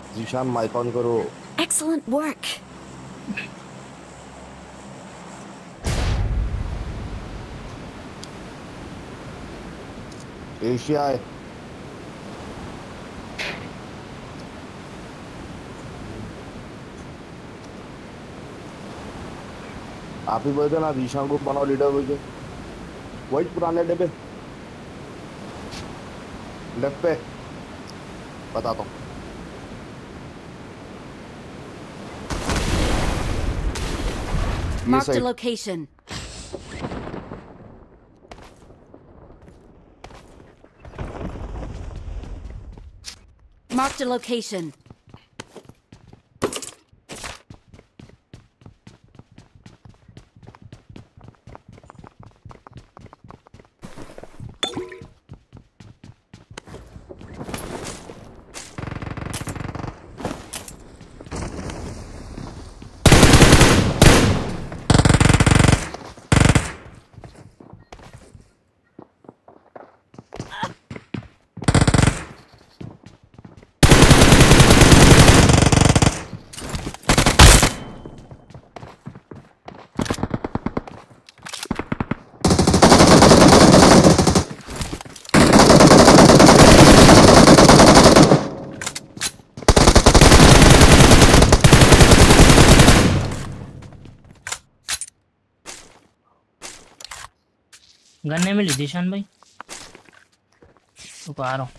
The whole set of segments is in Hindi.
जीशान माइक ऑन करो। Excellent work. एशिया है। आप ही बोलते ना जीशान को बनाओ लीडर बोल के। वही पुराने डब्बे लेफ्ट पे बताता हूँ। ये Marked a side location. Marked a location. Gun नहीं मिली जीशान भाई, तो आ रहा हूँ।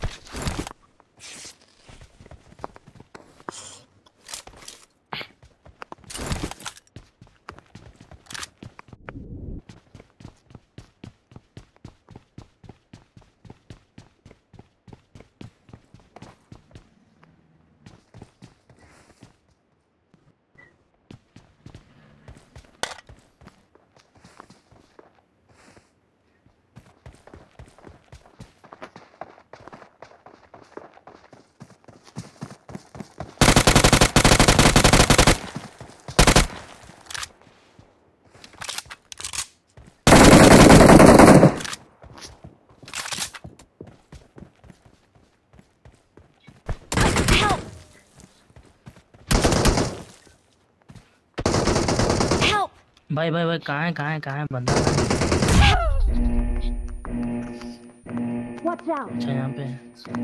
Help! Help! भाई भाई भाई कहाँ है बंदा? Watch out! अच्छा यहाँ पे है।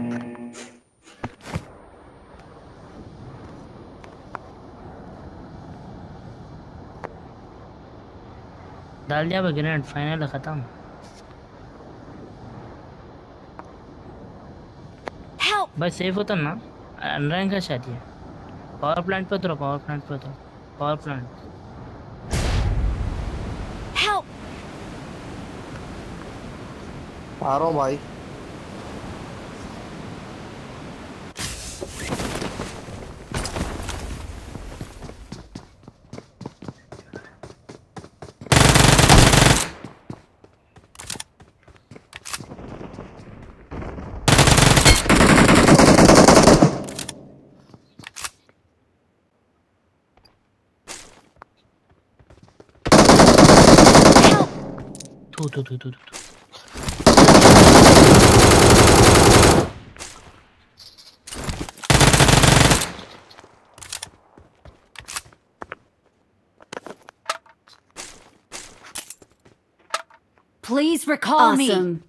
डाल दिया ग्रेनेड, फाइनल है, खत्म। Help! भाई सेफ होता ना, अनरैंक है शायद ये। पावर प्लांट पे उतरो, पावर प्लांट पे उतरो, पावर प्लांट। Help! आ रहा हूँ भाई। थू। Please recall me. Awesome.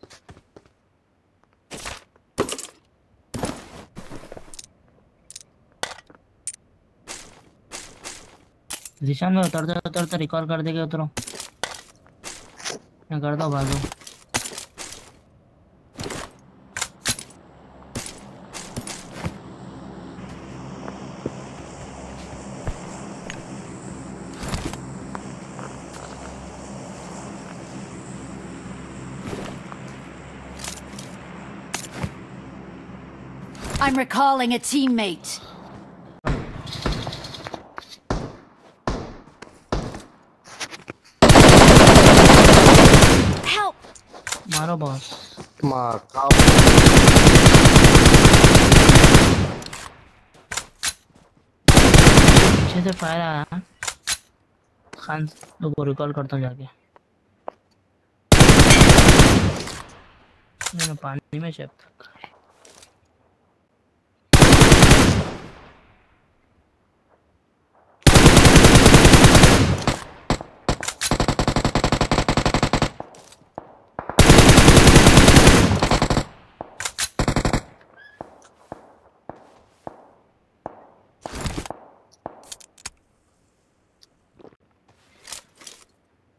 Zeeshan में उतरते रिकॉल कर देगा, उतरो। मैं करता हूँ, भागो। I'm recalling a teammate. Help! मारो बॉस। मार पीछे से फायर आया। खान को रिकॉल करता हूँ जाके। पानी में शेफ।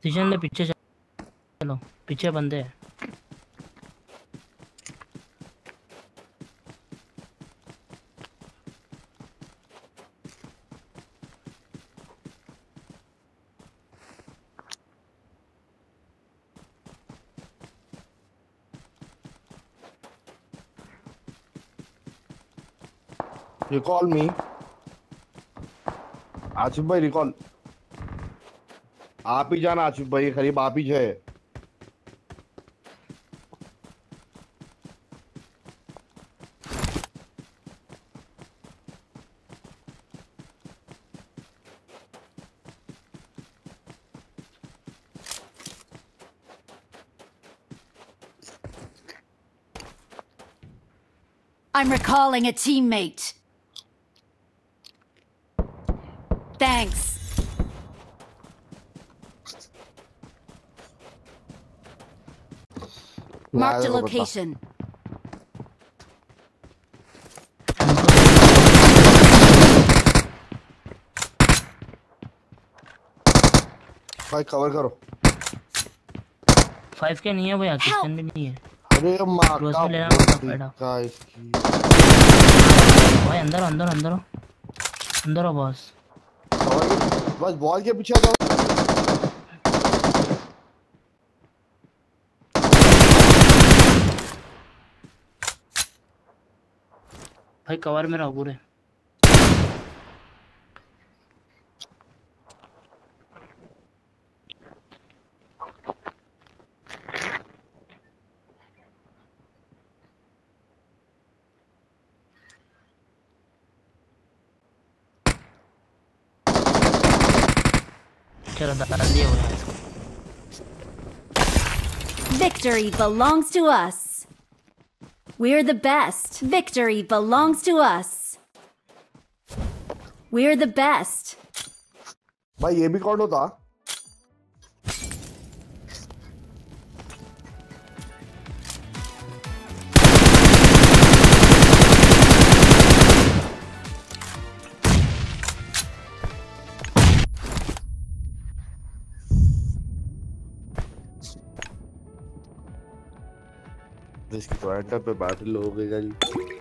स्टेशन ले पीछे चलो, पीछे बंदे हैं। रिकॉल मी। आसिफ भाई रिकॉल। आप ही जाना आसिफ भाई, करीब आप ही है। I'm recalling a teammate. Thanks. Marked a location. भाई कवर करो। 5 के नहीं है भाई, किचन भी नहीं है। अरे माँ रोज का में लेना पड़ेगा का इसकी। भाई। अंदर अंदर अंदर अंदर हो बॉस। बस बॉल के पीछे जाओ। भाई कवर में रहो पूरे। चलो डाल दिए वो इसको। Victory belongs to us. We're the best. Victory belongs to us. We're the best. भाई ये भी कौन होता? इसकी टॉयलेट पे बैटल हो गई जी।